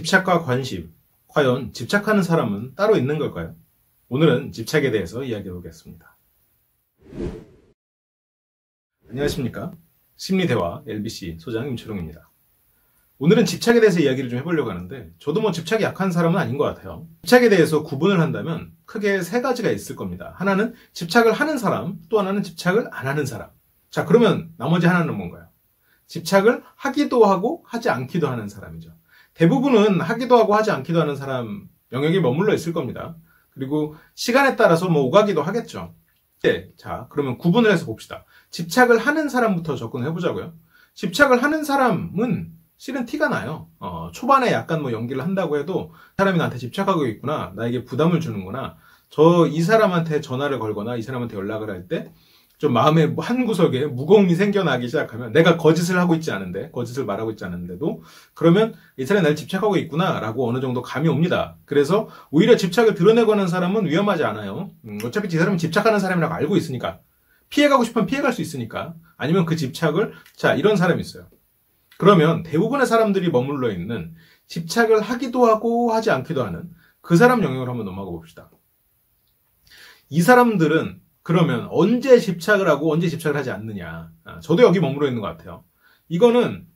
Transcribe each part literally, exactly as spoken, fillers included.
집착과 관심, 과연 집착하는 사람은 따로 있는 걸까요? 오늘은 집착에 대해서 이야기해 보겠습니다. 안녕하십니까? 심리대화 엘비씨 소장 임초롱입니다. 오늘은 집착에 대해서 이야기를 좀 해보려고 하는데, 저도 뭐 집착이 약한 사람은 아닌 것 같아요. 집착에 대해서 구분을 한다면 크게 세 가지가 있을 겁니다. 하나는 집착을 하는 사람, 또 하나는 집착을 안 하는 사람. 자, 그러면 나머지 하나는 뭔가요? 집착을 하기도 하고 하지 않기도 하는 사람이죠. 대부분은 하기도 하고 하지 않기도 하는 사람 영역에 머물러 있을 겁니다. 그리고 시간에 따라서 뭐 오가기도 하겠죠. 네, 자, 그러면 구분을 해서 봅시다. 집착을 하는 사람부터 접근해 보자고요. 집착을 하는 사람은 실은 티가 나요. 어, 초반에 약간 뭐 연기를 한다고 해도 사람이 나한테 집착하고 있구나, 나에게 부담을 주는구나, 저 이 사람한테 전화를 걸거나 이 사람한테 연락을 할 때 좀 마음의 한 구석에 무거움이 생겨나기 시작하면, 내가 거짓을 하고 있지 않은데, 거짓을 말하고 있지 않은데도, 그러면 이 사람이 나를 집착하고 있구나 라고 어느 정도 감이 옵니다. 그래서 오히려 집착을 드러내고 하는 사람은 위험하지 않아요. 음, 어차피 이 사람은 집착하는 사람이라고 알고 있으니까, 피해가고 싶으면 피해갈 수 있으니까. 아니면 그 집착을, 자, 이런 사람이 있어요. 그러면 대부분의 사람들이 머물러 있는 집착을 하기도 하고 하지 않기도 하는 그 사람 영역으로 한번 넘어가 봅시다. 이 사람들은 그러면 언제 집착을 하고 언제 집착을 하지 않느냐. 저도 여기 머물러 있는 것 같아요. 이거는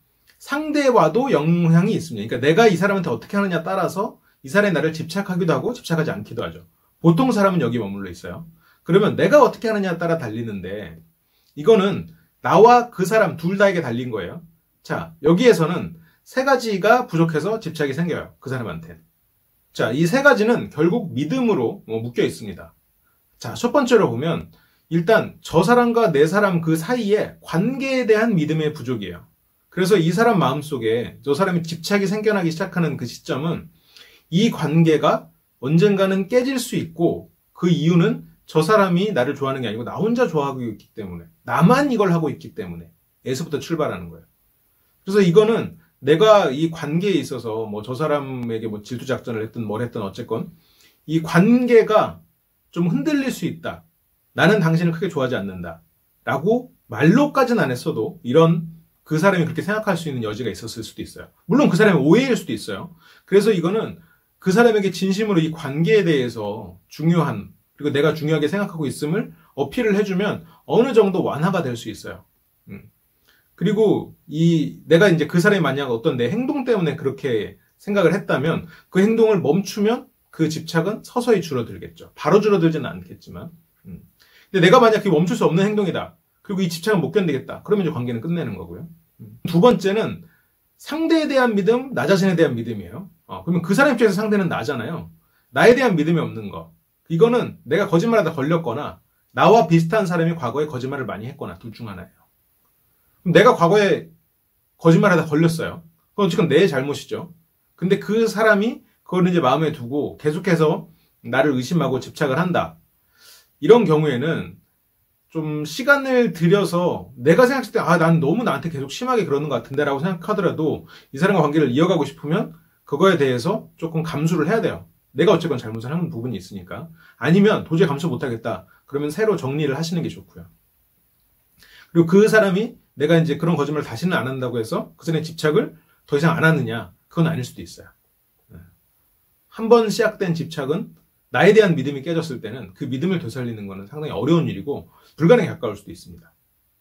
상대와도 영향이 있습니다. 그러니까 내가 이 사람한테 어떻게 하느냐 따라서 이 사람이 나를 집착하기도 하고 집착하지 않기도 하죠. 보통 사람은 여기 머물러 있어요. 그러면 내가 어떻게 하느냐에 따라 달리는데, 이거는 나와 그 사람 둘 다에게 달린 거예요. 자, 여기에서는 세 가지가 부족해서 집착이 생겨요. 그 사람한테. 자, 이 세 가지는 결국 믿음으로 묶여 있습니다. 자, 첫 번째로 보면 일단 저 사람과 내 사람 그 사이에 관계에 대한 믿음의 부족이에요. 그래서 이 사람 마음속에 저 사람이 집착이 생겨나기 시작하는 그 시점은 이 관계가 언젠가는 깨질 수 있고, 그 이유는 저 사람이 나를 좋아하는 게 아니고 나 혼자 좋아하고 있기 때문에, 나만 이걸 하고 있기 때문에 에서부터 출발하는 거예요. 그래서 이거는 내가 이 관계에 있어서 뭐 저 사람에게 뭐 질투 작전을 했든 뭘 했든 어쨌건 이 관계가 좀 흔들릴 수 있다. 나는 당신을 크게 좋아하지 않는다. 라고 말로까지는 안 했어도 이런 그 사람이 그렇게 생각할 수 있는 여지가 있었을 수도 있어요. 물론 그 사람의 오해일 수도 있어요. 그래서 이거는 그 사람에게 진심으로 이 관계에 대해서 중요한, 그리고 내가 중요하게 생각하고 있음을 어필을 해주면 어느 정도 완화가 될 수 있어요. 음. 그리고 이 내가 이제 그 사람이 만약 어떤 내 행동 때문에 그렇게 생각을 했다면 그 행동을 멈추면 그 집착은 서서히 줄어들겠죠. 바로 줄어들지는 않겠지만. 음. 근데 내가 만약 그 멈출 수 없는 행동이다, 그리고 이 집착은 못 견디겠다, 그러면 이제 관계는 끝내는 거고요. 음. 두 번째는 상대에 대한 믿음, 나 자신에 대한 믿음이에요. 어, 그러면 그 사람 입장에서 상대는 나잖아요. 나에 대한 믿음이 없는 거, 이거는 내가 거짓말하다 걸렸거나 나와 비슷한 사람이 과거에 거짓말을 많이 했거나 둘 중 하나예요. 그럼 내가 과거에 거짓말하다 걸렸어요. 그건 어쨌든 내 잘못이죠. 근데 그 사람이 그걸 이제 마음에 두고 계속해서 나를 의심하고 집착을 한다. 이런 경우에는 좀 시간을 들여서 내가 생각했을 때, 아, 난 너무 나한테 계속 심하게 그러는 것 같은데 라고 생각하더라도 이 사람과 관계를 이어가고 싶으면 그거에 대해서 조금 감수를 해야 돼요. 내가 어쨌건 잘못을 하는 부분이 있으니까. 아니면 도저히 감수 못하겠다, 그러면 새로 정리를 하시는 게 좋고요. 그리고 그 사람이 내가 이제 그런 거짓말을 다시는 안 한다고 해서 그 사람의 집착을 더 이상 안 하느냐, 그건 아닐 수도 있어요. 한 번 시작된 집착은 나에 대한 믿음이 깨졌을 때는 그 믿음을 되살리는 것은 상당히 어려운 일이고 불가능에 가까울 수도 있습니다.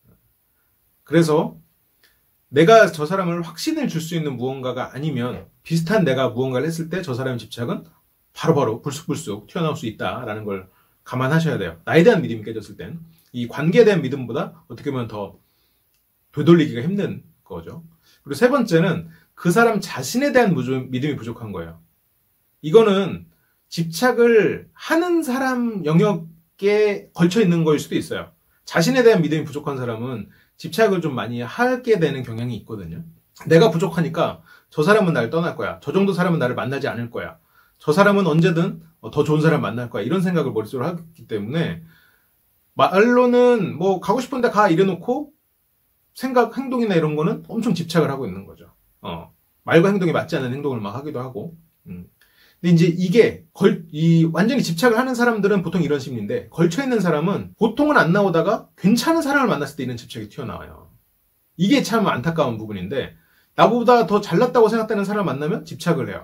그래서 내가 저 사람을 확신을 줄 수 있는 무언가가 아니면, 비슷한 내가 무언가를 했을 때 저 사람의 집착은 바로바로 불쑥불쑥 튀어나올 수 있다라는 걸 감안하셔야 돼요. 나에 대한 믿음이 깨졌을 땐 이 관계에 대한 믿음보다 어떻게 보면 더 되돌리기가 힘든 거죠. 그리고 세 번째는 그 사람 자신에 대한 믿음이 부족한 거예요. 이거는 집착을 하는 사람 영역에 걸쳐 있는 거일 수도 있어요. 자신에 대한 믿음이 부족한 사람은 집착을 좀 많이 하게 되는 경향이 있거든요. 내가 부족하니까 저 사람은 나를 떠날 거야, 저 정도 사람은 나를 만나지 않을 거야, 저 사람은 언제든 더 좋은 사람 만날 거야, 이런 생각을 머릿속으로 하기 때문에 말로는 뭐 가고 싶은데 가 이래놓고 생각, 행동이나 이런 거는 엄청 집착을 하고 있는 거죠. 어, 말과 행동이 맞지 않는 행동을 막 하기도 하고. 음. 근데 이제 이게 걸, 이 완전히 집착을 하는 사람들은 보통 이런 심리인데, 걸쳐있는 사람은 보통은 안 나오다가 괜찮은 사람을 만났을 때 이런 집착이 튀어나와요. 이게 참 안타까운 부분인데, 나보다 더 잘났다고 생각되는 사람을 만나면 집착을 해요.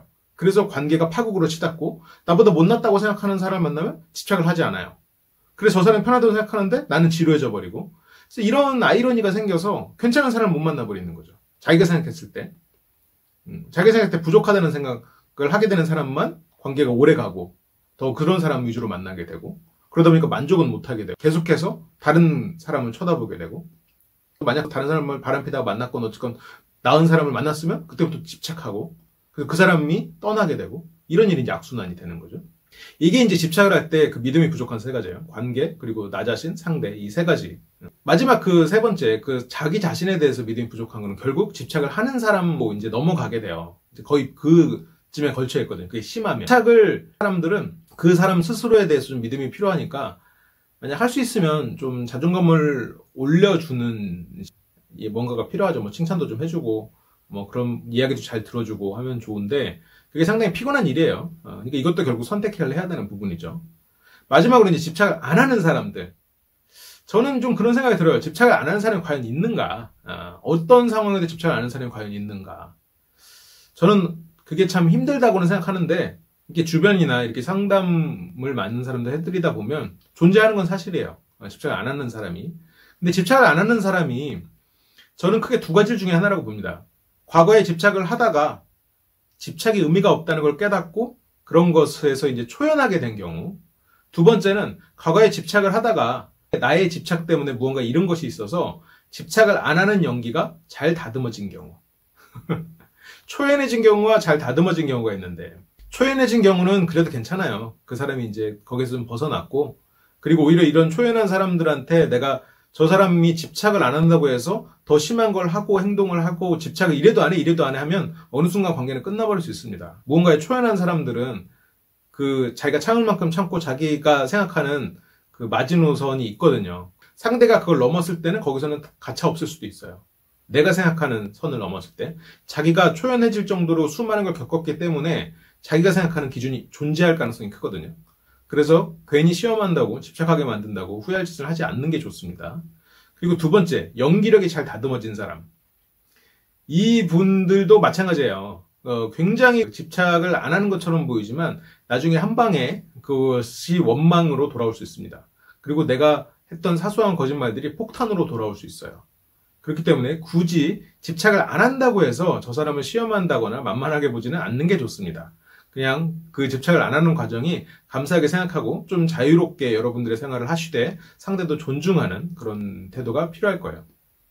그래서 관계가 파국으로 치닫고 나보다 못났다고 생각하는 사람 만나면 집착을 하지 않아요. 그래서 저 사람이 편하다고 생각하는데 나는 지루해져 버리고, 그래서 이런 아이러니가 생겨서 괜찮은 사람을 못 만나버리는 거죠. 자기가 생각했을 때. 음, 자기가 생각할 때 부족하다는 생각을 하게 되는 사람만 관계가 오래 가고 더 그런 사람 위주로 만나게 되고, 그러다 보니까 만족은 못하게 되고 계속해서 다른 사람을 쳐다보게 되고, 만약 다른 사람을 바람피다가 만났건 어쨌건 나은 사람을 만났으면 그때부터 집착하고 그, 그 사람이 떠나게 되고, 이런 일이 이제 악순환이 되는 거죠. 이게 이제 집착을 할 때 그 믿음이 부족한 세 가지예요. 관계, 그리고 나 자신, 상대, 이 세 가지. 마지막 그 세 번째, 그 자기 자신에 대해서 믿음이 부족한 거는 결국 집착을 하는 사람으로 이제 넘어가게 돼요. 이제 거의 그쯤에 걸쳐 있거든요. 그게 심하면. 집착을 사람들은 그 사람 스스로에 대해서 좀 믿음이 필요하니까, 만약 할 수 있으면 좀 자존감을 올려주는 뭔가가 필요하죠. 뭐 칭찬도 좀 해주고, 뭐 그런 이야기도 잘 들어주고 하면 좋은데, 그게 상당히 피곤한 일이에요. 어, 그러니까 이것도 결국 선택을 해야 되는 부분이죠. 마지막으로 이제 집착을 안 하는 사람들. 저는 좀 그런 생각이 들어요. 집착을 안 하는 사람이 과연 있는가? 어, 어떤 상황에도 집착을 안 하는 사람이 과연 있는가? 저는 그게 참 힘들다고는 생각하는데, 이렇게 주변이나 이렇게 상담을 많은 사람들 해드리다 보면 존재하는 건 사실이에요. 어, 집착을 안 하는 사람이. 근데 집착을 안 하는 사람이 저는 크게 두 가지 중에 하나라고 봅니다. 과거에 집착을 하다가 집착이 의미가 없다는 걸 깨닫고 그런 것에서 이제 초연하게 된 경우. 두 번째는 과거에 집착을 하다가 나의 집착 때문에 무언가 잃은 것이 있어서 집착을 안 하는 연기가 잘 다듬어진 경우. 초연해진 경우와 잘 다듬어진 경우가 있는데, 초연해진 경우는 그래도 괜찮아요. 그 사람이 이제 거기서 좀 벗어났고, 그리고 오히려 이런 초연한 사람들한테 내가 저 사람이 집착을 안 한다고 해서 더 심한 걸 하고 행동을 하고 집착을 이래도 안 해 이래도 안 해 하면 어느 순간 관계는 끝나버릴 수 있습니다. 무언가에 초연한 사람들은 그 자기가 참을 만큼 참고 자기가 생각하는 그 마지노선이 있거든요. 상대가 그걸 넘었을 때는 거기서는 가차 없을 수도 있어요. 내가 생각하는 선을 넘었을 때 자기가 초연해질 정도로 수많은 걸 겪었기 때문에 자기가 생각하는 기준이 존재할 가능성이 크거든요. 그래서 괜히 시험한다고 집착하게 만든다고 후회할 짓을 하지 않는 게 좋습니다. 그리고 두 번째, 연기력이 잘 다듬어진 사람. 이 분들도 마찬가지예요. 어, 굉장히 집착을 안 하는 것처럼 보이지만 나중에 한 방에 그것이 원망으로 돌아올 수 있습니다. 그리고 내가 했던 사소한 거짓말들이 폭탄으로 돌아올 수 있어요. 그렇기 때문에 굳이 집착을 안 한다고 해서 저 사람을 시험한다거나 만만하게 보지는 않는 게 좋습니다. 그냥 그 집착을 안 하는 과정이 감사하게 생각하고 좀 자유롭게 여러분들의 생활을 하시되 상대도 존중하는 그런 태도가 필요할 거예요.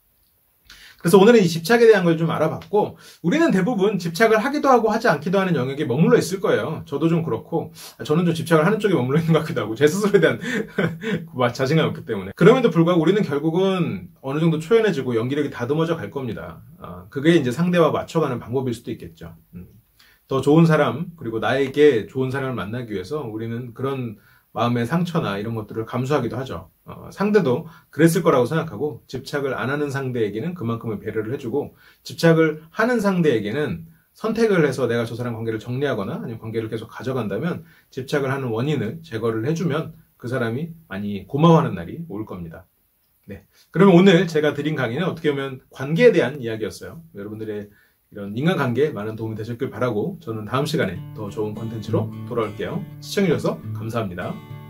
그래서 오늘은 이 집착에 대한 걸 좀 알아봤고, 우리는 대부분 집착을 하기도 하고 하지 않기도 하는 영역에 머물러 있을 거예요. 저도 좀 그렇고, 저는 좀 집착을 하는 쪽에 머물러 있는 것 같기도 하고, 제 스스로에 대한 자신감이 없기 때문에. 그럼에도 불구하고 우리는 결국은 어느 정도 초연해지고 연기력이 다듬어져 갈 겁니다. 어, 그게 이제 상대와 맞춰가는 방법일 수도 있겠죠. 음. 더 좋은 사람, 그리고 나에게 좋은 사람을 만나기 위해서 우리는 그런 마음의 상처나 이런 것들을 감수하기도 하죠. 어, 상대도 그랬을 거라고 생각하고 집착을 안 하는 상대에게는 그만큼의 배려를 해주고, 집착을 하는 상대에게는 선택을 해서 내가 저 사람 관계를 정리하거나 아니면 관계를 계속 가져간다면 집착을 하는 원인을 제거를 해주면 그 사람이 많이 고마워하는 날이 올 겁니다. 네, 그러면 오늘 제가 드린 강의는 어떻게 보면 관계에 대한 이야기였어요. 여러분들의 이런 인간관계에 많은 도움이 되셨길 바라고, 저는 다음 시간에 더 좋은 콘텐츠로 돌아올게요. 시청해주셔서 감사합니다.